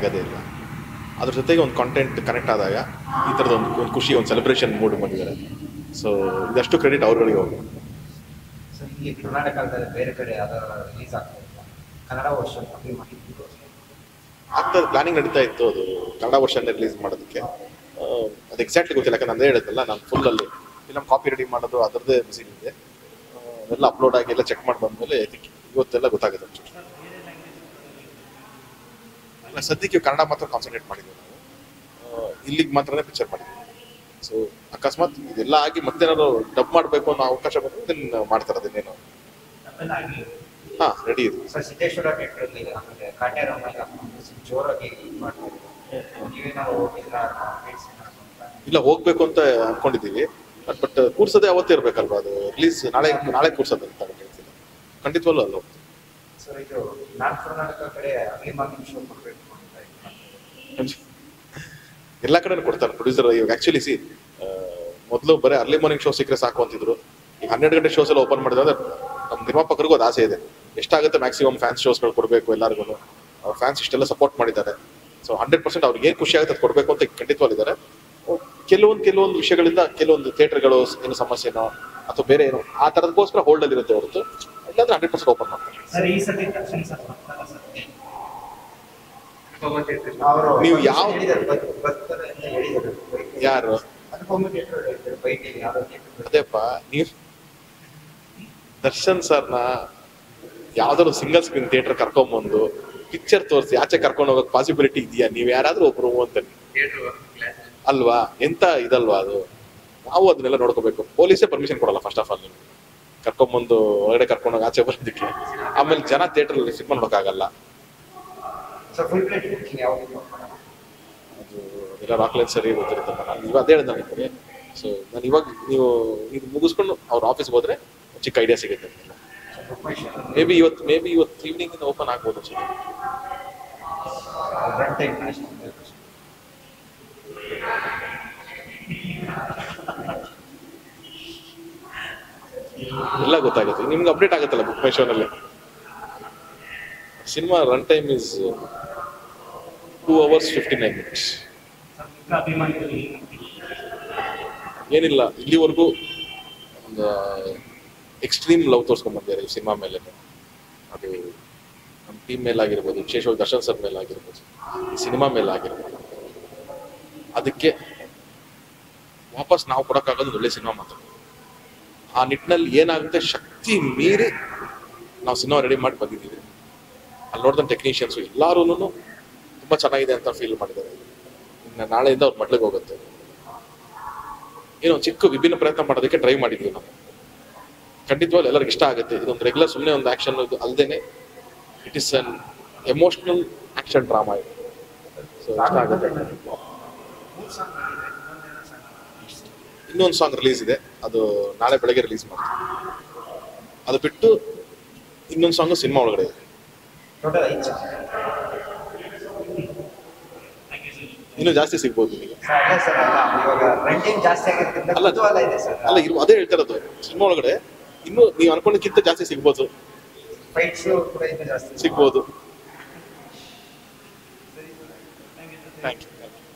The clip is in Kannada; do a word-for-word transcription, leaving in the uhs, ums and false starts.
ಅದೇ ಇಲ್ಲ. ಅದ್ರ ಜೊತೆಗೆ ಒಂದು ಕಾಂಟೆಂಟ್ ಕನೆಕ್ಟ್ ಆದಾಗ ಈ ಥರದ ಒಂದು ಒಂದು ಖುಷಿ, ಒಂದು ಸೆಲೆಬ್ರೇಷನ್ ಮೂಡ್ ಬಂದಿದ್ದಾರೆ. ಸೊ ಇದಷ್ಟು ಕ್ರೆಡಿಟ್ ಅವ್ರುಗಳಿಗೆ ಹೋಗಿ. ಸರ್ ಇಲ್ಲಿ ಕರ್ನಾಟಕದಲ್ಲಿ ಬೇರೆ ಕಡೆ ಯಾವ್ದಾರ ರಿಲೀಸ್ ಆಗ್ತಾ ಇತ್ತು ಕನ್ನಡ ವರ್ಷನ್ ಆಗ್ತದೆ, ಪ್ಲಾನಿಂಗ್ ನಡೀತಾ ಇತ್ತು ಅದು ಕನ್ನಡ ವರ್ಷನ್ ರಿಲೀಸ್ ಮಾಡೋದಕ್ಕೆ. ಅದು ಎಕ್ಸಾಕ್ಟ್ಲಿ ಗೊತ್ತಿಲ್ಲ, ಯಾಕಂದ್ರೆ ನಂದೇ ಹೇಳಿದ್ನಲ್ಲ, ನಾನು ಫುಲ್ಲಲ್ಲಿ ಫಿಲಮ್ ಕಾಪಿ ರೆಡಿ ಮಾಡೋದು ಅದರದ್ದೇ ಬಿಸಿ ಇದೆ. ಎಲ್ಲ ಅಪ್ಲೋಡ್ ಆಗಿ ಎಲ್ಲ ಚೆಕ್ ಮಾಡಿ ಬಂದಮೇಲೆ ಇವತ್ತೆಲ್ಲ ಗೊತ್ತಾಗುತ್ತೆ. ಅಲ್ಲ, ಸದ್ಯಕ್ಕೆ ಕನ್ನಡ ಮಾತ್ರ ಕಾನ್ಸಂಟ್ರೇಟ್ ಮಾಡಿದ್ವಿ ನಾವು, ಇಲ್ಲಿಗೆ ಮಾತ್ರನೇ ಪಿಕ್ಚರ್ ಮಾಡಿದ್ವಿ. ಸೊ ಅಕಸ್ಮಾತ್ ಇದೆಲ್ಲ ಆಗಿ ಮತ್ತೇನಾದ್ರು ಡಬ್ ಮಾಡಬೇಕು ಅನ್ನೋ ಅವಕಾಶ ಬಂದರೆ ಇದನ್ನು ಮಾಡ್ತಾರೆ. ಅದನ್ನೇನು ಹಾಂ ರೆಡಿ ಇದೆ. ಸರ್ ಸಿದ್ದೇಶ್ವರ ಥಿಯೇಟ್ರಲ್ಲಿ ಆಮೇಲೆ ಕಾಟ್ಯಾರಮ್ಮ ಜೋರಾಗಿ ಮಾಡ್ತಾರೆ. ಇಲ್ಲ, ಹೋಗ್ಬೇಕು ಅಂತ ಅನ್ಕೊಂಡಿದ್ದೀವಿ. ಬಟ್ ಬಟ್ ಕೂರ್ಸೋದೇ ಅವತ್ತೇ ಇರಬೇಕಲ್ವಾ, ಅದು ರಿಲೀಸ್ ನಾಳೆ ನಾಳೆ ಕೂರ್ಸೋದು ಅಂತ ಹೇಳ್ತೀನಿ. ಖಂಡಿತವಲ್ಲೂ ಅಲ್ಲ ಹೋಗ್ತೀವಿ. ಸರ್ ಇದು ನಾರ್ತ್ ಕರ್ನಾಟಕ ಕಡೆ ಅರ್ಲಿ ಮಾರ್ನಿಂಗ್ ಶೋ ಕೊಡಬೇಕು ಎಲ್ಲ ಕಡೆ ಕೊಡ್ತಾರೆ ಪ್ರೊಡ್ಯೂಸರ್. ಇವಾಗ ಆ್ಯಕ್ಚುಲಿ ಸಿ ಮೊದಲು ಬರೀ ಅರ್ಲಿ ಮಾರ್ನಿಂಗ್ ಶೋ ಸಿಕ್ಕರೆ ಸಾಕು ಅಂತಿದ್ರು. ಈಗ ಹನ್ನೆರಡು ಗಂಟೆ ಶೋಸ್ ಎಲ್ಲ ಓಪನ್ ಮಾಡಿದ್ರೆ ಅಂದ್ರೆ ನಮ್ಮ ನಿರ್ಮಾಪಕರಿಗೂ ಅದು ಆಸೆ ಇದೆ, ಎಷ್ಟಾಗುತ್ತೆ ಮ್ಯಾಕ್ಸಿಮಮ್ ಫ್ಯಾನ್ಸ್ ಶೋಸ್ಗಳು ಕೊಡಬೇಕು ಎಲ್ಲರಿಗೂ. ಫ್ಯಾನ್ಸ್ ಇಷ್ಟೆಲ್ಲ ಸಪೋರ್ಟ್ ಮಾಡಿದ್ದಾರೆ. ಸೊ ಹಂಡ್ರೆಡ್ ಪರ್ಸೆಂಟ್ ಅವ್ರಿಗೆ ಏನು ಖುಷಿ ಆಗುತ್ತೆ ಅದು ಕೊಡಬೇಕು ಅಂತ ಖಂಡಿತವಾಗಿದ್ದಾರೆ. ಕೆಲವೊಂದು ಕೆಲವೊಂದು ವಿಷಯಗಳಿಂದ ಕೆಲವೊಂದು ಥಿಯೇಟರ್ಗಳು ಏನು ಸಮಸ್ಯೆನೋ ಅಥವಾ ಬೇರೆ ಏನೋ ಆ ಥರದಕ್ಕೋಸ್ಕರ ಹೋಲ್ಡಲ್ಲಿ ಇರುತ್ತೆ ಹೊರತು, ಇಲ್ಲಾಂದ್ರೆ ಹಂಡ್ರೆಡ್ ಪರ್ಸೆಂಟ್ ಓಪನ್ ಮಾಡ್ತಾರೆ. ನೀವು ಯಾವ ಯಾರು ಅದೇಪ್ಪ, ನೀವು ದರ್ಶನ್ ಸರ್ನ ಯಾವ್ದಾದ್ರು ಸಿಂಗಲ್ ಸ್ಕ್ರೀನ್ ಥಿಯೇಟರ್ ಕರ್ಕೊಂಬಂದು ಪಿಕ್ಚರ್ ತೋರಿಸಿ ಆಚೆ ಕರ್ಕೊಂಡು ಹೋಗೋಕೆ ಪಾಸಿಬಿಲಿಟಿ ಇದೆಯಾ? ನೀವು ಯಾರಾದ್ರೂ ಒಬ್ರು ಅಂತ ಅಲ್ವಾ? ಎಂತ ಇದಲ್ವಾ ಅದು? ನಾವು ಅದನ್ನೆಲ್ಲ ನೋಡ್ಕೋಬೇಕು. ಪೊಲೀಸೇ ಪರ್ಮಿಷನ್ ಕೊಡಲ್ಲ ಫಸ್ಟ್ ಆಫ್ ಆಲ್ ನಿಮ್ಗೆ ಕರ್ಕೊಂಬಂದು ಹೊರಗಡೆ ಕರ್ಕೊಂಡೋಗಿ ಆಚೆ ಬರೋದಕ್ಕೆ. ಆಮೇಲೆ ಜನ ಥಿಯೇಟರ್ ಸಿನಿಮಾ ನೋಡೋಕ್ಕಾಗಲ್ಲ. ಅದು ಎಲ್ಲ ರಾಕ್ಲೈನ್ ಸರಿ ಗೊತ್ತಿರುತ್ತೆ. ನಾನು ಇವಾಗ ಅದೇ ಹೇಳಿದೆ ನಿಮಗೆ. ಸೊ ನಾನು ಇವಾಗ ನೀವು ಇದು ಮುಗಿಸ್ಕೊಂಡು ಅವ್ರ ಆಫೀಸ್ಗೆ ಹೋದ್ರೆ ಚಿಕ್ಕ ಐಡಿಯಾ ಸಿಗುತ್ತೆ. ಮೇ ಬಿ ಇವತ್ತು ಮೇ ಬಿ ಇವತ್ತು ಈವ್ನಿಂಗ್ ಇಂದ ಓಪನ್ ಆಗ್ಬೋದು. ಎಲ್ಲ ಗೊತ್ತಾಗುತ್ತೆ ನಿಮ್ಗೆ, ಅಪ್ಡೇಟ್ ಆಗುತ್ತಲ್ಲ ಬುಕ್ ಮೈ ಶೋನಲ್ಲಿ. Cinema run time is two hours fifty nine minutes. ಏನಿಲ್ಲ, ಇಲ್ಲಿವರೆಗೂ ಒಂದು ಎಕ್ಸ್ಟ್ರೀಮ್ ಲವ್ ತೋರಿಸ್ಕೊಂಡ್ ಬಂದಿದ್ದಾರೆ ಈ ಸಿನಿಮಾ ಮೇಲೆ. ಅದು ನಮ್ಮ ಟೀಮ್ ಮೇಲೆ ಆಗಿರ್ಬೋದು, ವಿಶೇಷವಾಗಿ ದರ್ಶನ್ ಸರ್ ಮೇಲೆ ಆಗಿರ್ಬೋದು, ಈ ಸಿನಿಮಾ ಮೇಲೆ ಆಗಿರ್ಬೋದು. ಅದಕ್ಕೆ ವಾಪಸ್ ನಾವು ಕೊಡೋಕ್ಕಾಗೋದು ಒಳ್ಳೆ ಸಿನಿಮಾ ಮಾತ್ರ. ಆ ನಿಟ್ಟಿನಲ್ಲಿ ಏನಾಗುತ್ತೆ, ಶಕ್ತಿ ಮೀರಿ ನಾವು ಸಿನಿಮಾ ರೆಡಿ ಮಾಡಿ ಬಂದಿದ್ದೀವಿ. ಅಲ್ಲಿ ನೋಡಿದ ಟೆಕ್ನಿಷಿಯನ್ಸು ಎಲ್ಲರೂ ತುಂಬ ಚೆನ್ನಾಗಿದೆ ಅಂತ ಫೀಲ್ ಮಾಡಿದ್ದಾರೆ. ಇನ್ನು ನಾಳೆಯಿಂದ ಅವ್ರ ಮಡ್ಲಿಗೆ ಹೋಗುತ್ತೆ. ಏನೋ ಚಿಕ್ಕ ವಿಭಿನ್ನ ಪ್ರಯತ್ನ ಮಾಡೋದಕ್ಕೆ ಟ್ರೈ ಮಾಡಿದ್ವಿ ನಾವು. ಖಂಡಿತವಾಗ್ಲೂ ಎಲ್ಲರಿಗೂ ಇಷ್ಟ ಆಗುತ್ತೆ. ಇದೊಂದು ರೆಗ್ಯುಲರ್ ಸುಮ್ಮನೆ ಒಂದು ಆ್ಯಕ್ಷನ್ ಇದು ಅಲ್ಲದೇನೆ, it is an emotional action drama ಇದು. ಸೊ ಇಷ್ಟ ಆಗುತ್ತೆ. ಇನ್ನೊಂದು ಸಾಂಗ್ ರಿಲೀಸ್ ಇದೆ, ಅದು ನಾಳೆ ಬೆಳಗ್ಗೆ ರಿಲೀಸ್ ಮಾಡ್ತೀವಿ. ಅದು ಬಿಟ್ಟು ಇನ್ನೊಂದು ಸಾಂಗು ಸಿನಿಮಾ ಒಳಗಡೆ ಇದೆ. ಇನ್ನೂ ಜಾಸ್ತಿ ಸಿಗ್ಬೋದು ನಿಮಗೆ. ಅಲ್ಲ ಅಲ್ಲ ಇರು ಅದೇ ಹೇಳ್ತಾ ಇರೋದು, ಸಿನಿಮಾ ಒಳಗಡೆ ಇನ್ನೂ ನೀವು ಅನ್ಕೊಂಡಕ್ಕಿಂತ ಜಾಸ್ತಿ ಸಿಗ್ಬೋದು ಸಿಗ್ಬೋದು ಥ್ಯಾಂಕ್ ಯು.